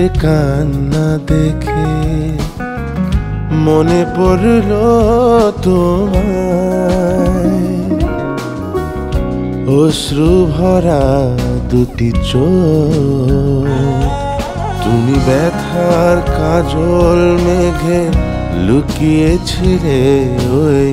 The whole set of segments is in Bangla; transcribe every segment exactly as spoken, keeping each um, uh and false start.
কান্না দেখে মনে পড়লো তোমায়, অশ্রু ভরা দুটি চোখ, তুমি ব্যথার কাজল মেঘে লুকিয়েছিলে ওই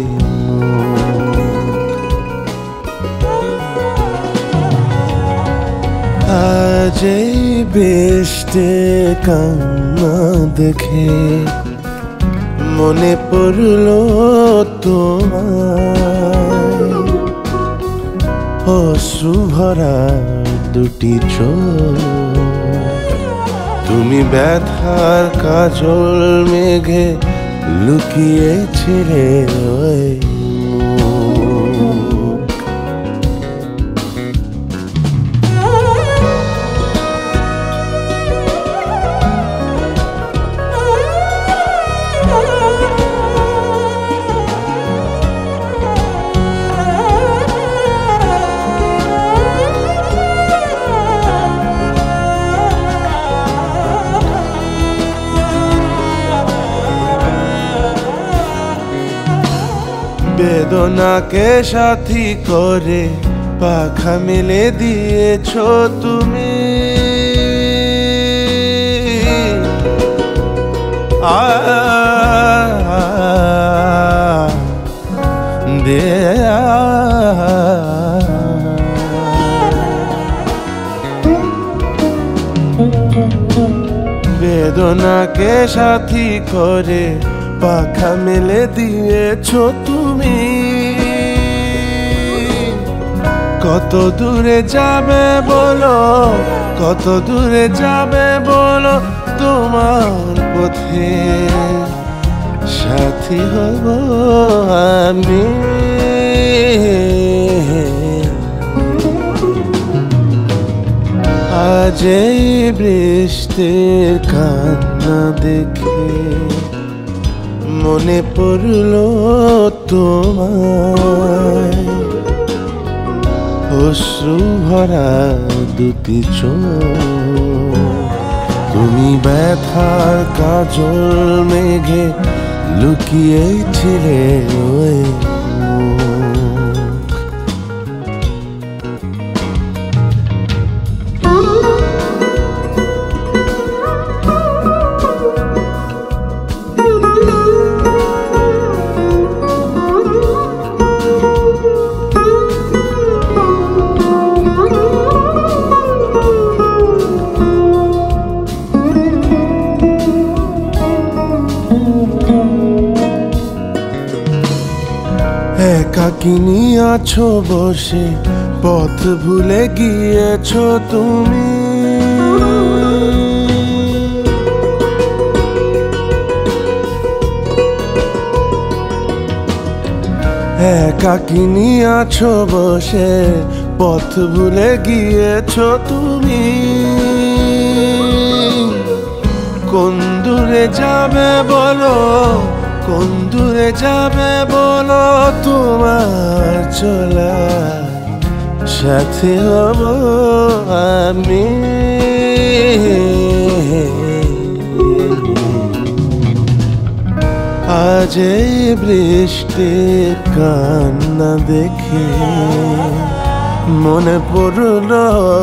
আজ এই বৃষ্টির কান্না দেখে মনে পড়লো তোমায়, অশ্রু ভরা দুটি চোখ, তুমি ব্যথার কাজল মেঘে লুকিয়েছিলে ওই বেদনাকে সাথী করে পাখা মেলে দিয়েছো তুমি, আ দে বেদনাকে সাথী করে পাখা মেলে দিয়েছো তুমি, কত দূরে যাবে বলো, কত দূরে যাবে বলো, তোমার পথে সাথী হব আমি। আজ এই বৃষ্টির কান্না দেখে মনে পড়লো তোমায়, অশ্রু ভরা দুটি চোখ, তুমি ব্যথার কাজল মেঘে লুকিয়েছিলে ওই একাকিনী আছো বসে, পথ ভুলে গিয়েছো তুমি, একাকিনী আছো বসে, পথ ভুলে গিয়েছো তুমি, কোন দূরে যাবে বলো, কোন দূরে যাবে বলো, তোমার চলা সাথে হব আমি। আজ এই বৃষ্টির কান্না দেখে মনে পড়লো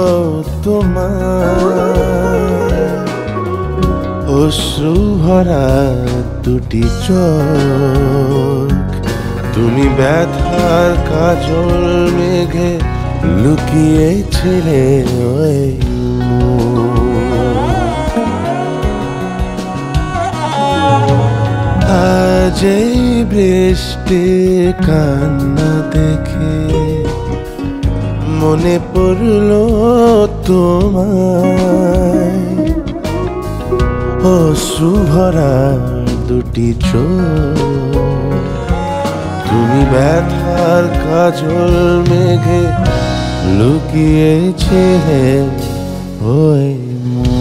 তোমার, অশ্রু ভরা দুটি চোখ, তুমি ব্যথার কাজল মেঘে লুকিয়েছিলে ওই আজ এই বৃষ্টির কান্না দেখে মনে পড়লো তোমায়, অশ্রু ভরা দুটি চোখ, তুমি ব্যথার কাজল মেঘে লুকিয়েছিলে ওই